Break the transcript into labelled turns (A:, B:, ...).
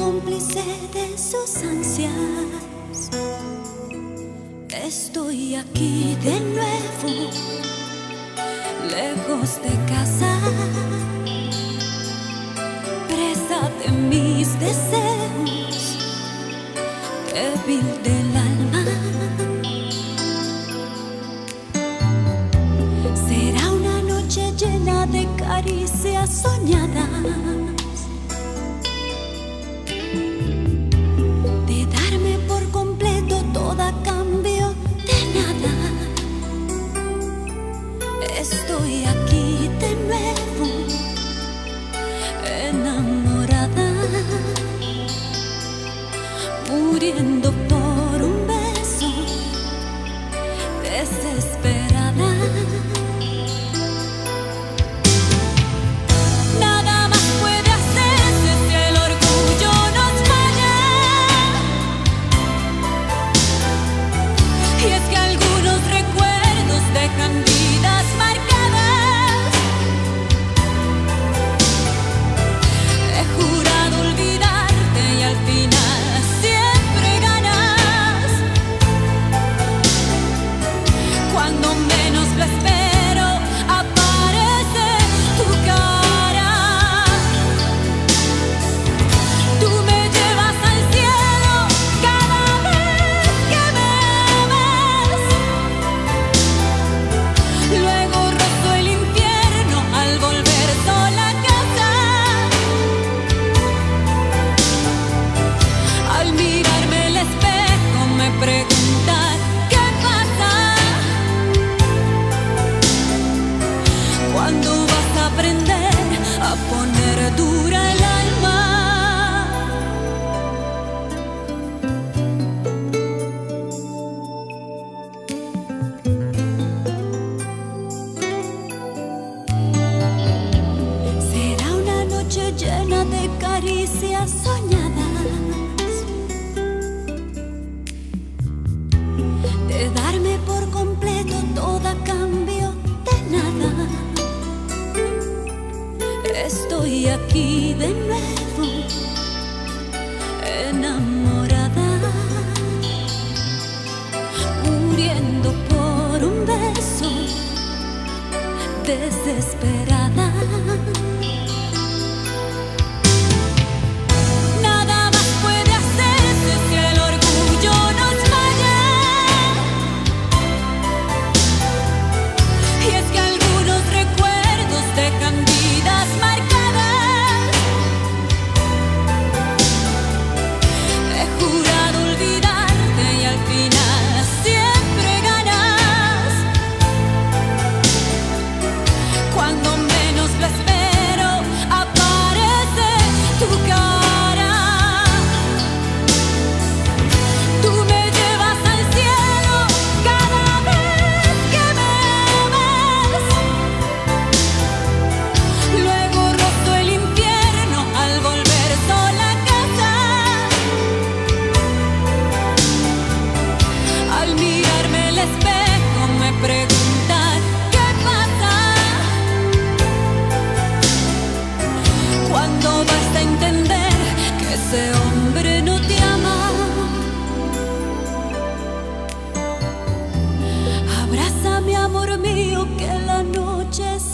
A: cómplice de sus ansias. Estoy aquí de nuevo, lejos de casa, presa de mis deseos, débil del alma. Será una noche llena de caricias soñadas, de darme por completo todo a cambio de nada. Estoy aquí de nuevo, enamorada, muriendo por un beso, desesperada. ¿Cuándo vas a aprender a poner dura el alma? Será una noche llena de caricias soñadas, de darme por completo todo a cambio de nada. Estoy aquí de nuevo, enamorada, muriendo por un beso, desesperada. ¿Cuándo vas a entender que ese hombre no te ama? Abrázame, amor mío, que la noche